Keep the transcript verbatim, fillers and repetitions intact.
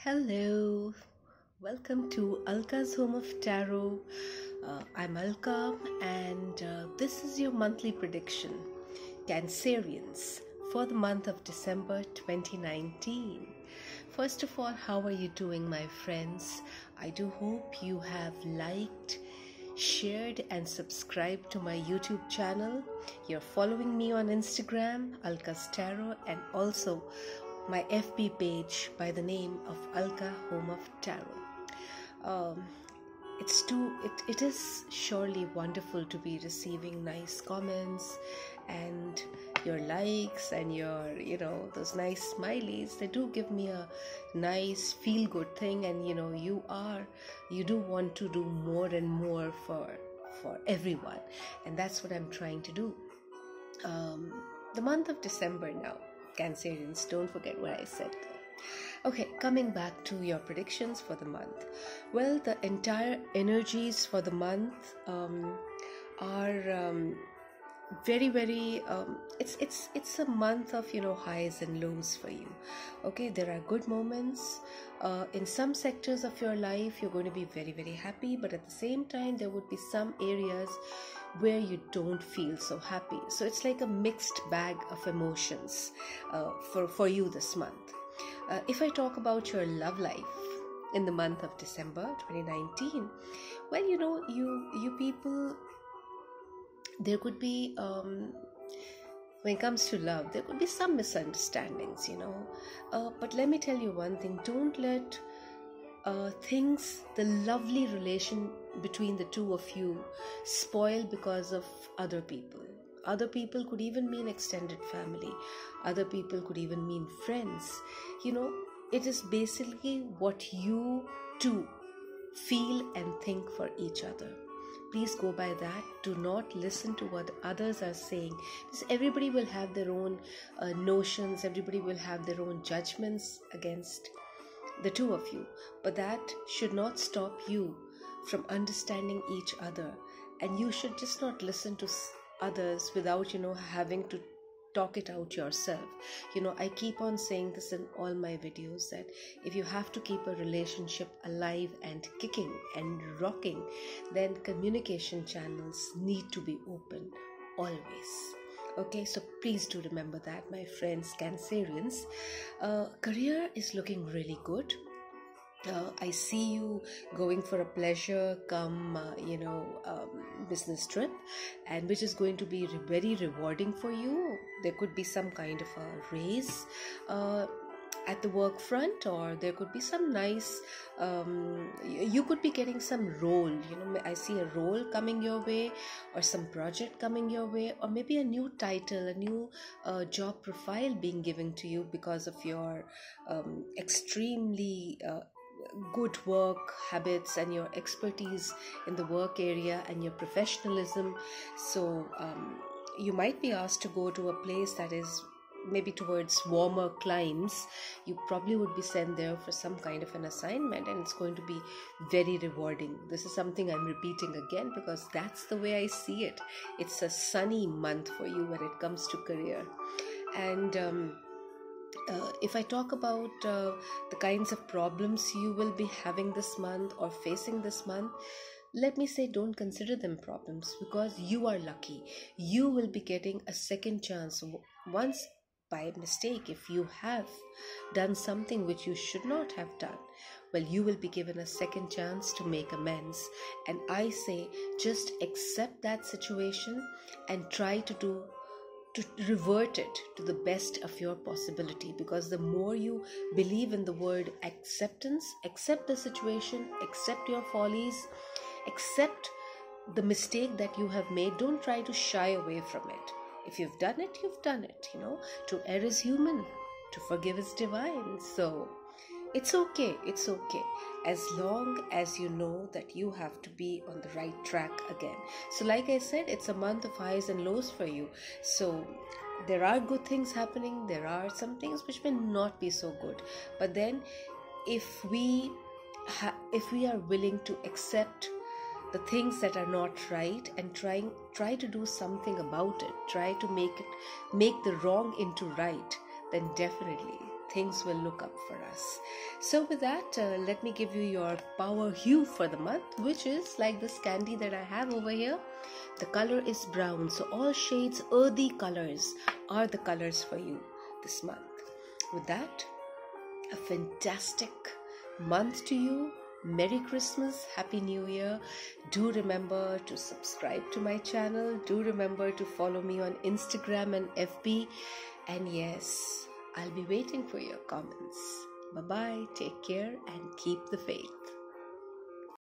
Hello, welcome to Alka's Home of Tarot. Uh, I'm Alka, and uh, this is your monthly prediction, Cancerians, for the month of December twenty nineteen. First of all, how are you doing, my friends? I do hope you have liked, shared, and subscribed to my YouTube channel. You're following me on Instagram, Alka's Tarot, and also my F B page by the name of Alka Home of Tarot. Um, it's too, it, it is surely wonderful to be receiving nice comments and your likes and your, you know, those nice smileys. They do give me a nice feel good thing, and you know, you are, you do want to do more and more for, for everyone, and that's what I'm trying to do. Um, the month of December now. Cancerians, don't forget what I said. Okay, coming back to your predictions for the month. Well, the entire energies for the month um, are um, very, very. Um, it's it's it's a month of you know highs and lows for you. Okay, there are good moments. Uh, in some sectors of your life, you're going to be very, very happy, but at the same time, there would be some areas where you don't feel so happy. So it's like a mixed bag of emotions uh, for, for you this month. Uh, if I talk about your love life in the month of December twenty nineteen, well, you know, you, you people, there could be, um, when it comes to love, there could be some misunderstandings, you know. Uh, but let me tell you one thing, don't let Uh, things, the lovely relation between the two of you, spoil because of other people. Other people could even mean extended family. Other people could even mean friends. You know, it is basically what you two feel and think for each other. Please go by that. Do not listen to what others are saying. Because everybody will have their own uh, notions. Everybody will have their own judgments against the two of you, but that should not stop you from understanding each other, and you should just not listen to others without you know having to talk it out yourself. You know, I keep on saying this in all my videos, that if you have to keep a relationship alive and kicking and rocking, then communication channels need to be open always. Okay, so please do remember that, my friends Cancerians. Uh, career is looking really good. Uh, I see you going for a pleasure come, uh, you know, um, business trip, and which is going to be re- very rewarding for you. There could be some kind of a raise uh, at the work front, or there could be some nice, um, you could be getting some role, you know, I see a role coming your way, or some project coming your way, or maybe a new title, a new uh, job profile being given to you because of your um, extremely uh, good work habits and your expertise in the work area and your professionalism. So um, you might be asked to go to a place that is maybe towards warmer climes. You probably would be sent there for some kind of an assignment, and it's going to be very rewarding. This is something I'm repeating again because that's the way I see it. It's a sunny month for you when it comes to career. And um, uh, if I talk about uh, the kinds of problems you will be having this month or facing this month, let me say, don't consider them problems, because you are lucky. You will be getting a second chance. Once by mistake, if you have done something which you should not have done, well, you will be given a second chance to make amends. And I say, just accept that situation and try to do to revert it to the best of your possibility, because the more you believe in the word acceptance, accept the situation, accept your follies, accept the mistake that you have made. Don't try to shy away from it. If you've done it, you've done it. You know, to err is human, to forgive is divine. So it's okay. It's okay. As long as you know that you have to be on the right track again. So like I said, it's a month of highs and lows for you. So there are good things happening. There are some things which may not be so good. But then if we ha- if we are willing to accept the things that are not right and trying try to do something about it, try to make it make the wrong into right, then definitely things will look up for us. So with that, uh, let me give you your power hue for the month, which is like this candy that I have over here. The color is brown, so all shades, earthy colors are the colors for you this month. With that, a fantastic month to you. Merry Christmas, Happy New Year. Do remember to subscribe to my channel. Do remember to follow me on Instagram and F B. And yes, I'll be waiting for your comments. Bye-bye, take care, and keep the faith.